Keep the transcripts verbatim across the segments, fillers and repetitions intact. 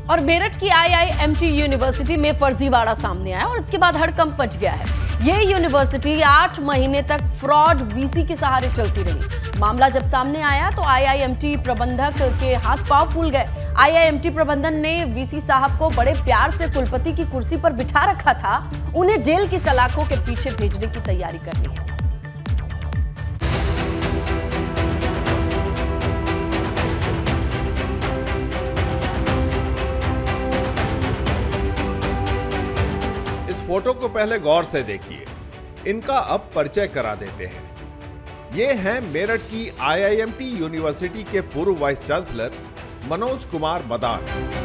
और मेरठ की I I M T university में फर्जीवाड़ा सामने आया और इसके बाद हड़कंप मच गया है। ये यूनिवर्सिटी आठ महीने तक फ्रॉड वीसी के सहारे चलती रही। मामला जब सामने आया तो आई आई एम टी प्रबंधक के हाथ पांव फूल गए। आई आई एम टी प्रबंधन ने वीसी साहब को बड़े प्यार से कुलपति की कुर्सी पर बिठा रखा था। उन्हें जेल की सलाखों के पीछे भेजने की तैयारी कर ली है। इस फोटो को पहले गौर से देखिए, इनका अब परिचय करा देते हैं। ये हैं मेरठ की I I M T university के पूर्व वाइस चांसलर मनोज कुमार मदान।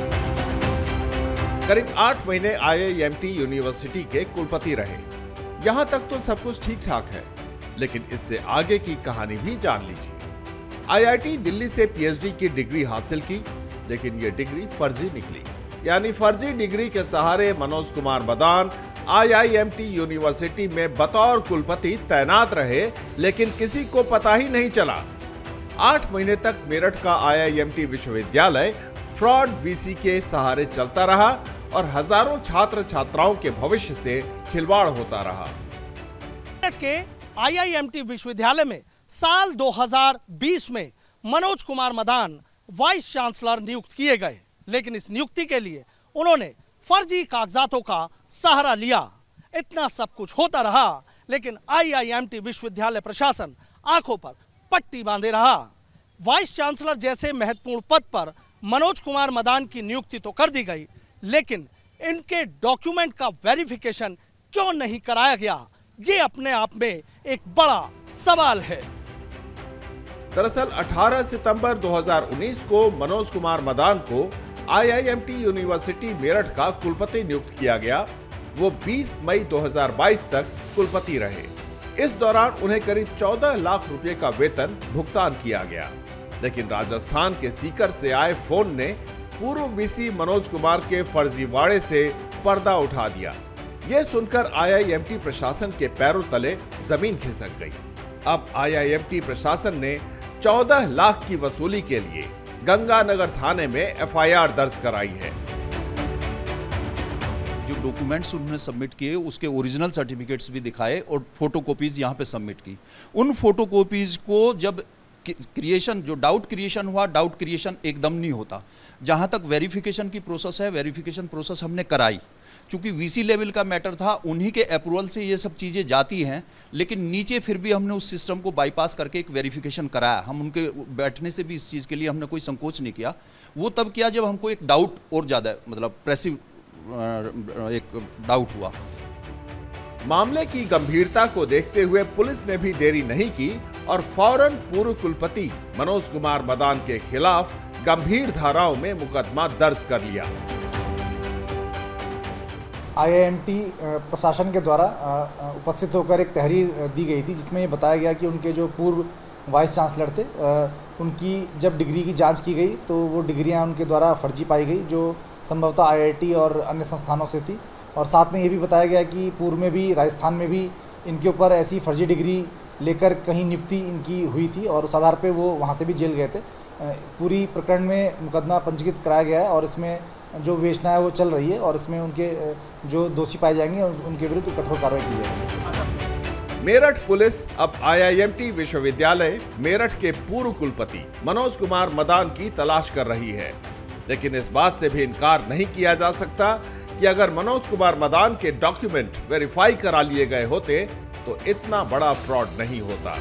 करीब आठ महीने I I M T university के कुलपति रहे। यहां तक तो सब कुछ ठीक ठाक है, लेकिन इससे आगे की कहानी भी जान लीजिए। आई आई टी दिल्ली से पी एच डी की डिग्री हासिल की, लेकिन ये डिग्री फर्जी निकली। यानी फर्जी डिग्री के सहारे Manoj Kumar Madan I I M T university में बतौर कुलपति तैनात रहे, लेकिन किसी को पता ही नहीं चला। आठ महीने तक मेरठ का आई आई एम टी विश्वविद्यालय फ्रॉड वीसी के सहारे चलता रहा और हजारों छात्र छात्राओं के भविष्य से खिलवाड़ होता रहा। मेरठ के आई आई एम टी विश्वविद्यालय में साल दो हज़ार बीस में मनोज कुमार मदान वाइस चांसलर नियुक्त किए गए, लेकिन इस नियुक्ति के लिए उन्होंने फर्जी कागजातों का सहारा लिया। इतना सब कुछ होता रहा, लेकिन आई आई एम टी विश्वविद्यालय प्रशासन आंखों पर पट्टी बांधे रहा। वाइस चांसलर जैसे महत्वपूर्ण पद पर मनोज कुमार मदान की नियुक्ति तो कर दी गई, लेकिन इनके डॉक्यूमेंट का वेरिफिकेशन क्यों नहीं कराया गया, ये अपने आप में एक बड़ा सवाल है। दरअसल अठारह सितंबर दो हज़ार उन्नीस को मनोज कुमार मदान को I I M T university Meerut का कुलपति नियुक्त किया गया। वो बीस मई दो हज़ार बाईस तक कुलपति रहे। इस दौरान उन्हें करीब चौदह लाख रुपए का वेतन भुगतान किया गया, लेकिन राजस्थान के सीकर से आए फोन ने पूर्व वीसी मनोज कुमार के फर्जीवाड़े से पर्दा उठा दिया। ये सुनकर आई आई एम टी प्रशासन के पैरों तले जमीन खिसक गई। अब आई आई एम टी प्रशासन ने चौदह लाख की वसूली के लिए गंगानगर थाने में एफ आई आर दर्ज कराई है। जो डॉक्यूमेंट्स उन्होंने सबमिट किए उसके ओरिजिनल सर्टिफिकेट्स भी दिखाए और फोटोकॉपीज यहाँ पे सबमिट की। उन फोटोकॉपीज को जब क्रिएशन, जो डाउट क्रिएशन हुआ, डाउट क्रिएशन एकदम नहीं होता। जहाँ तक वेरिफिकेशन की प्रोसेस है, वेरिफिकेशन प्रोसेस हमने कराई। चूँकि वीसी लेवल का मैटर था, उन्हीं के अप्रूवल से ये सब चीज़ें जाती हैं, लेकिन नीचे फिर भी हमने उस सिस्टम को बाईपास करके एक वेरिफिकेशन कराया। हम उनके बैठने से भी इस चीज़ के लिए हमने कोई संकोच नहीं किया। वो तब किया जब हमको एक डाउट और ज़्यादा, मतलब प्रेसिव एक डाउट हुआ। मामले की गंभीरता को देखते हुए पुलिस ने भी देरी नहीं की और फौरन पूर्व कुलपति मनोज कुमार मदान के खिलाफ गंभीर धाराओं में मुकदमा दर्ज कर लिया। आई आई एम टी प्रशासन के द्वारा उपस्थित होकर एक तहरीर दी गई थी, जिसमें ये बताया गया कि उनके जो पूर्व वाइस चांसलर थे, उनकी जब डिग्री की जांच की गई तो वो डिग्रियां उनके द्वारा फर्जी पाई गई, जो संभवतः आई आई टी और अन्य संस्थानों से थी। और साथ में ये भी बताया गया कि पूर्व में भी, राजस्थान में भी इनके ऊपर ऐसी फर्जी डिग्री लेकर कहीं नियुक्ति इनकी हुई थी और उस आधार पर वो वहाँ से भी जेल गए थे। पूरी प्रकरण में मुकदमा पंजीकृत कराया गया है और इसमें जो विवेचना है वो चल रही है और इसमें उनके जो दोषी पाए जाएंगे उनके विरुद्ध कठोर कार्रवाई की जाएगी। मेरठ पुलिस अब आई आई एम टी विश्वविद्यालय मेरठ के पूर्व कुलपति मनोज कुमार मदान की तलाश कर रही है, लेकिन इस बात से भी इनकार नहीं किया जा सकता कि अगर मनोज कुमार मदान के डॉक्यूमेंट वेरीफाई करा लिए गए होते तो इतना बड़ा फ्रॉड नहीं होता।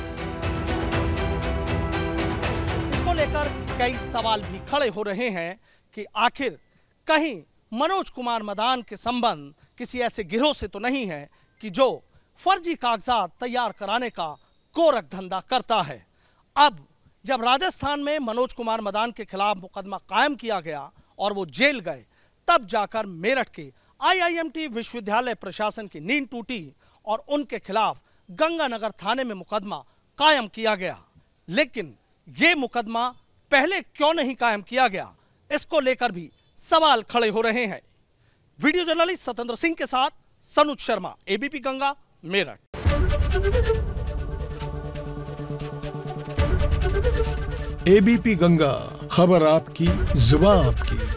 इसको लेकर कई सवाल भी खड़े हो रहे हैं कि आखिर कहीं मनोज कुमार मदान के संबंध किसी ऐसे गिरोह से तो नहीं है कि जो फर्जी कागजात तैयार कराने का गोरख धंधा करता है। अब जब राजस्थान में मनोज कुमार मदान के खिलाफ मुकदमा कायम किया गया और वो जेल गए, तब जाकर मेरठ के आई आई एम टी विश्वविद्यालय प्रशासन की नींद टूटी और उनके खिलाफ गंगानगर थाने में मुकदमा कायम किया गया। लेकिन ये मुकदमा पहले क्यों नहीं कायम किया गया, इसको लेकर भी सवाल खड़े हो रहे हैं। वीडियो जर्नलिस्ट सतेंद्र सिंह के साथ Sanuj Sharma, A B P Ganga, Meerut. A B P Ganga, खबर आपकी, जुबान आपकी।